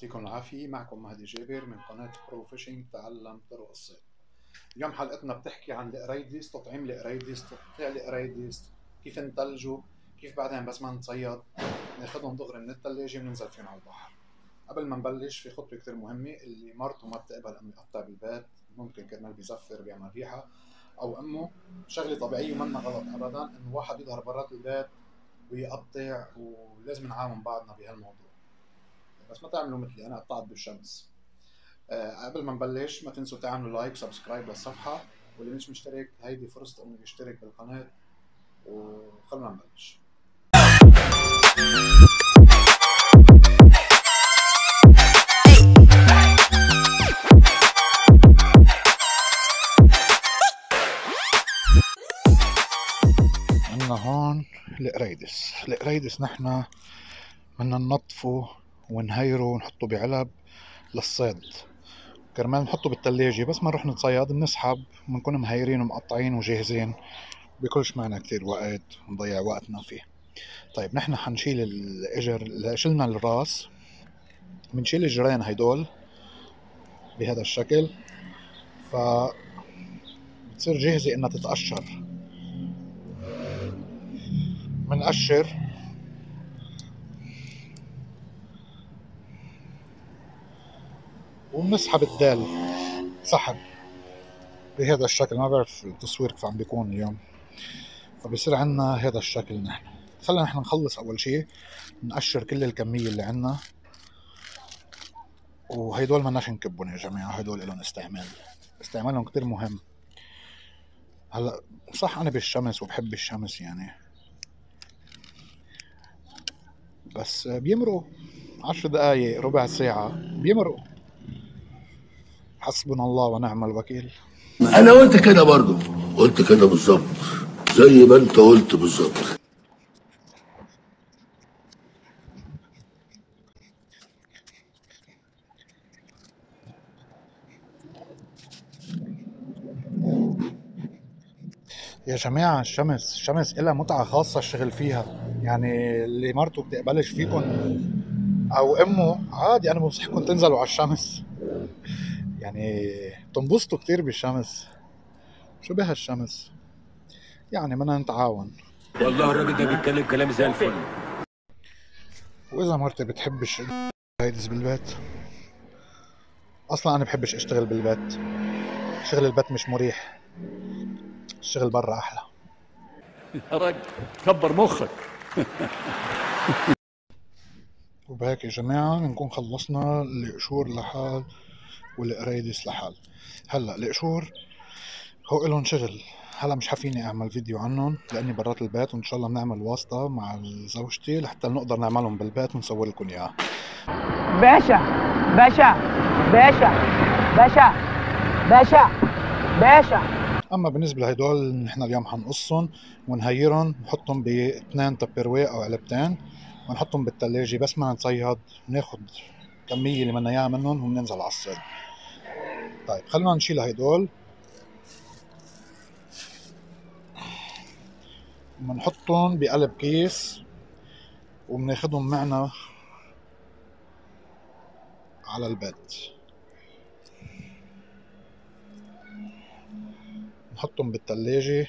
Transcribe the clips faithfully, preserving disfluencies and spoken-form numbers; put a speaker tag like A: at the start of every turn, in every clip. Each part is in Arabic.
A: يعطيكم العافية. معكم مهدي جابر من قناة برو فيشنج تعلم طرق الصيد. اليوم حلقتنا بتحكي عن القريديس، تطعيم القريديس، تقطيع القريديس، كيف نتلجوا، كيف بعدين بس ما نصيد ناخدهم دغري من الثلاجة وننزل فيهم على البحر. قبل ما نبلش في خطوة كتير مهمة، اللي مرته ما بتقبل انه يقطع بالبيت، ممكن كرمال بيزفر بيعمل ريحة او امه، شغلة طبيعية ومنا غلط ابدا انه واحد يظهر برات البيت ويقطع، ولازم نعاون بعضنا بهالموضوع. بس ما تعملوا مثلي انا قطعت بالشمس. أه قبل ما نبلش ما تنسوا تعملوا لايك سبسكرايب للصفحة، واللي مش مشترك هيدي فرصته انه يشترك بالقناة، وخلونا نبلش. عندنا هون القريدس. القريدس نحن بدنا ننظفه ونهيره ونحطه بعلب للصيد، كرمال نحطه بالثلاجة بس ما نروح نتصيد بنسحب ونكون مهيرين ومقطعين وجاهزين، بيكونش معنا كتير وقت ونضيع وقتنا فيه. طيب نحن حنشيل الاجر، شلنا الراس، بنشيل الجرين هيدول بهذا الشكل، ف بتصير جاهزة انها تتقشر. بنقشر وبنسحب الدال سحب بهذا الشكل. ما بعرف التصوير كيف عم بيكون اليوم، فبصير عنا هذا الشكل. نحن خلينا نحن نخلص اول شيء، نقشر كل الكمية اللي عنا، وهيدول ما ناش نكبهم يا جماعة، هيدول لهم استعمال، استعمالهم كتير مهم. هلا صح انا بالشمس وبحب الشمس يعني، بس بيمروا عشر دقايق ربع ساعة بيمروا، حسبنا الله ونعم الوكيل.
B: انا قلت كده برضو، قلت كده بالظبط زي ما انت قلت بالظبط.
A: يا جماعة الشمس الشمس إلها متعة خاصة الشغل فيها، يعني اللي مرته بتقبلش فيكم أو أمه عادي، أنا بنصحكم تنزلوا على الشمس، يعني تنبسطوا كتير بالشمس. شو بها الشمس يعني، بدنا نتعاون.
C: والله الراجل ده بيتكلم كلام زي الفل.
A: وإذا مرتي بتحبش هيدز بالبيت، أصلا أنا بحبش أشتغل بالبيت، شغل البيت مش مريح، الشغل برا أحلى.
C: يا راجل كبر مخك.
A: وبهيك يا جماعة نكون خلصنا القشور لحال والقريدس لحال. هلا القشور هو إلهم شغل، هلا مش حفيني اعمل فيديو عنهم لاني برات البيت، وان شاء الله بنعمل واسطة مع زوجتي لحتى نقدر نعملهم بالبيت ونصور لكم اياها.
D: باشا باشا باشا باشا باشا باشا.
A: اما بالنسبة لهدول نحن اليوم حنقصهم ونهيرهم، نحطهم باثنين تبروي او علبتين ونحطهم بالثلاجة بس ما نصيد، ناخد كمية اللي بدنا اياها منهم وبننزل على الصيد. طيب خلونا نشيل هدول، بنحطهم بقلب كيس وبناخدهم معنا على البيت، نحطهم بالثلاجة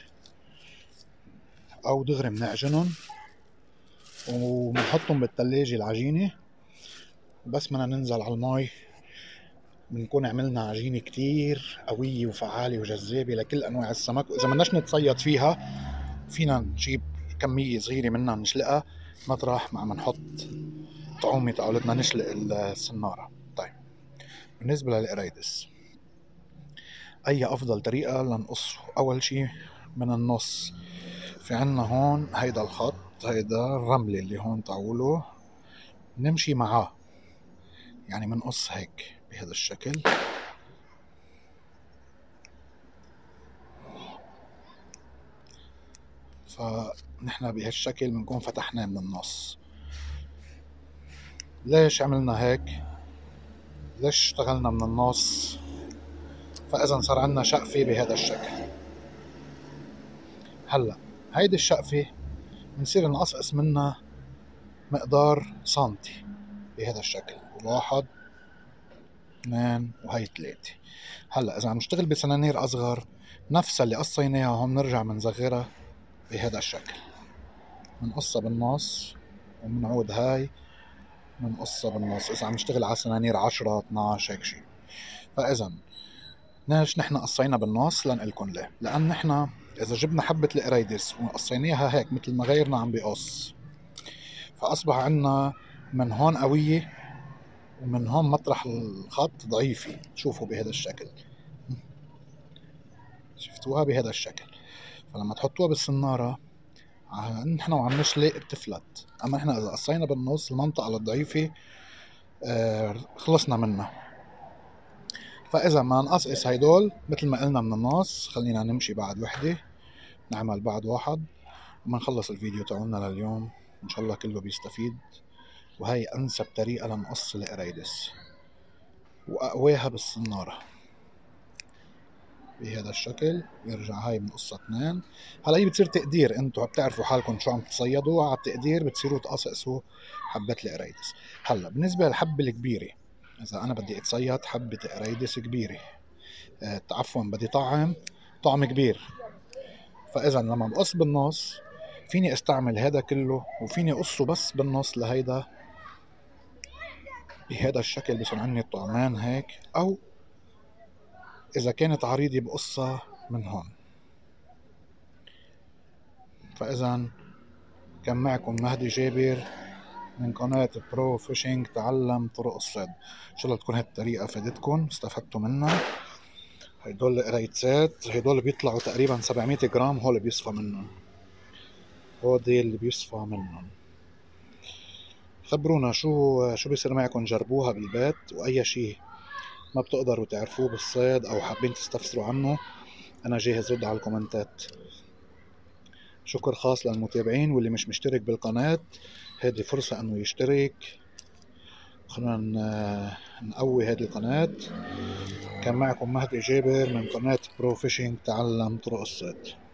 A: او دغري بنعجنهم وبنحطهم بالثلاجة العجينة، بس بدنا ننزل على المي بنكون عملنا عجينة كتير قوية وفعالة وجذابة لكل انواع السمك. واذا بدناش نتصيد فيها فينا نجيب كمية صغيرة منها نشلقها مطرح ما عم نحط طعومة طاولتنا نشلق السنارة. طيب بالنسبة للقريدس، اي افضل طريقة لنقصه؟ اول شي من النص، في عنا هون هيدا الخط، هيدا الرملة اللي هون طاوله، نمشي معاه يعني منقص هيك بهذا الشكل. فنحن بهالشكل بنكون فتحناه من النص. ليش عملنا هيك؟ ليش اشتغلنا من النص؟ فاذا صار عنا شقفة بهذا الشكل. هلا هيدي الشقفة بنصير نقصقص منها مقدار سنتي بهذا الشكل، واحد اثنين وهي ثلاثة. هلا إذا عم نشتغل بسنانير أصغر نفسها اللي قصيناها هون نرجع منصغرها بهذا الشكل، منقصها بالنص ومنعود هاي منقصها بالنص. إذا عم نشتغل على سنانير عشرة اثناعش هيك شي. فإذا ليش نحن قصينا بالنص؟ لنقلكن ليه. لأن نحن إذا جبنا حبة القريدس وقصيناها هيك مثل ما غيرنا عم بيقص، فأصبح عنا من هون قوية ومن هون مطرح الخط ضعيفة. شوفوا بهذا الشكل، شفتوها بهذا الشكل. فلما تحطوها بالسنارة نحن وعم نشلق بتفلت. أما نحن إذا قصينا بالنص المنطقة الضعيفة آه خلصنا منها. فإذا ما نقصقص هيدول مثل ما قلنا من النص، خلينا نمشي بعد وحدة، نعمل بعد واحد وما نخلص الفيديو تاعنا لليوم. إن شاء الله كله بيستفيد. وهي أنسب طريقة لنقص القريدس وأقواها بالسنارة بهذا الشكل. يرجع هاي بنقصها اثنين. هلا هي بتصير تقدير، انتوا بتعرفوا حالكم شو عم تصيدوا، على التقدير بتصيروا تقصقصوا حبات القريدس. هلا بالنسبة للحبة الكبيرة، إذا أنا بدي أتصيد حبة قريدس كبيرة، آه عفوا بدي طعم طعم كبير، فإذا لما بقص بالنص فيني استعمل هذا كله وفيني قصه بس بالنص لهيدا بهذا الشكل، بصير عندي طعمان هيك. أو إذا كانت عريضة بقصها من هون. فإذا كان معكم مهدي جابر من قناة برو فيشنج، تعلم طرق الصيد. إن شاء الله تكون هذه الطريقة فادتكم استفدتوا منها. هيدول القريتسات هيدول بيطلعوا تقريبا سبعمية جرام، هول بيصفى منهم، هودي اللي بيصفى منهم. خبرونا شو شو بيصير معكم، جربوها بالبيت. وأي شيء ما بتقدروا تعرفوه بالصيد أو حابين تستفسروا عنه أنا جاهز رد على الكومنتات. شكر خاص للمتابعين، واللي مش مشترك بالقناة هذه فرصة أنه يشترك. خلونا نقوي هذه القناة. كان معكم مهدي جابر من قناة برو فيشنج، تعلم طرق الصيد.